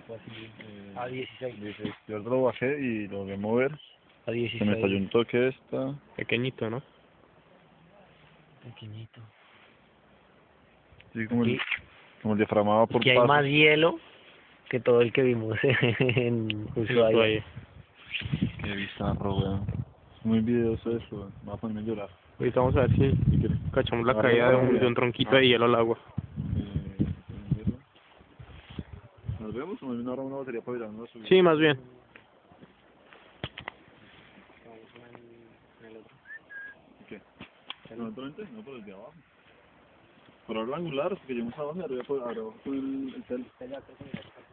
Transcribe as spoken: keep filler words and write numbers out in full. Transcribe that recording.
o así, Eh, a dieciséis. dieciséis. Yo ahorita lo bajé y lo voy a mover. A Se me dieciséis. estalló un toque esta. Pequeñito, ¿no? Pequeñito. Sí, como Y, el, como el diafragma por que hay pasos. más hielo que todo el que vimos en Ushuaia. Ushuaia. Qué bizarro, weón. Es muy videoso eso, weón. Me va a ponerme a llorar. Ahorita vamos a ver si ¿Qué quieres? cachamos la Agarra caída de la un, de comida. un tronquito Ah. de hielo al agua. Eh, ¿Nos vemos o me ahora una batería para ir a una subida? Sí, más bien. ¿Qué? ¿No el frente? No, por el de abajo. Por ahora el angular, porque llegamos abajo y arriba por, arriba por el, el tel.